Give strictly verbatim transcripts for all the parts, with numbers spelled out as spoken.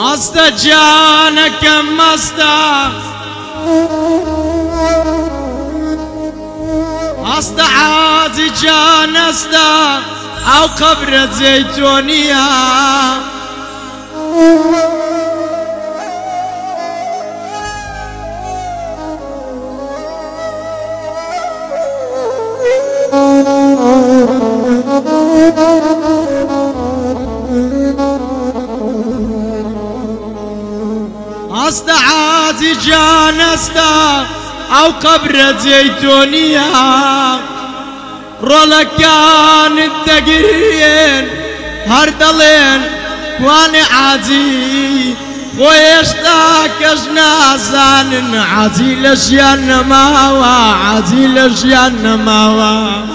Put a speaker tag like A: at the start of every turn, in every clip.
A: مصدى جانك مصدى مصدى عادي جان أصدى أو قبرة زيتونية أصدى عادي جان أصدى أو قبرة زيتونية رولا كان الدقرين هردلين واني عادي ويشتاك اجنازان عادي لشيان ماوا عادي لشيان ماوا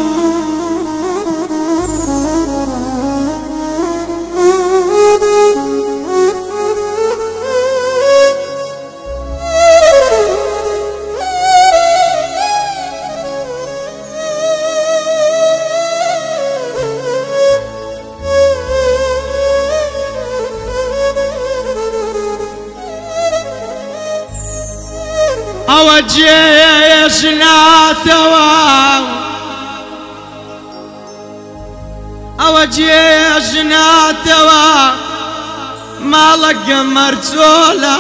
A: أوجيشنا توا أوجيشنا توا ما لقى مرسولا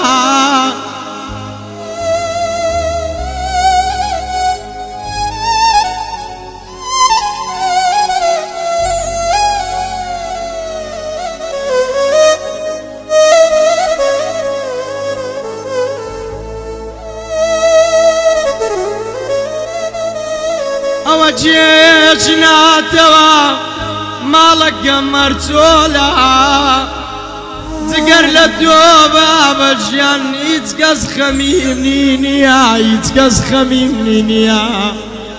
A: وجيشنا توا ما لقى مرسولا تقر للدوبة بجيان يتقز خميم نينيا يتقز خميم نينيا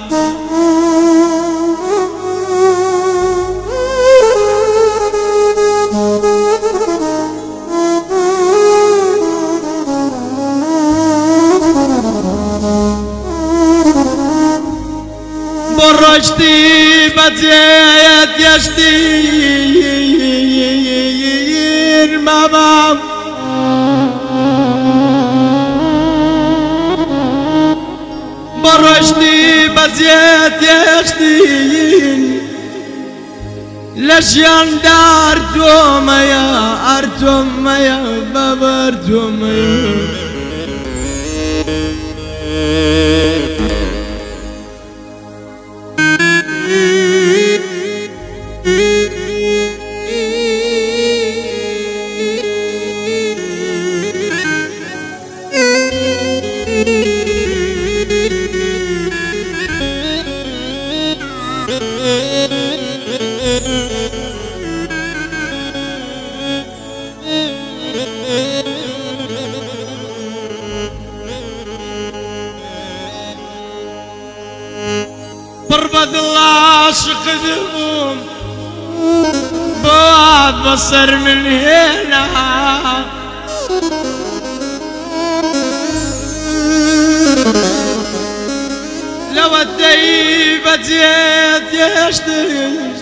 A: برشتي بديت يشتين ماما برشتي بديت يشتين لشيان دار دوما يا أرتم يا بابا أرتم يا بربد الله عاشق ذهوم بواب بصر من هنا لو الديبة زيت يشتي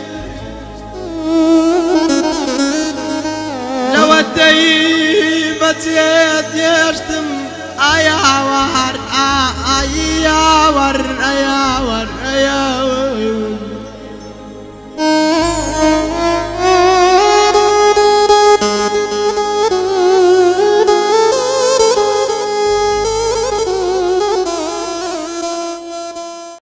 A: لو الديبة زيت يشتم أيا ور أيا ور أيا ور أيا ور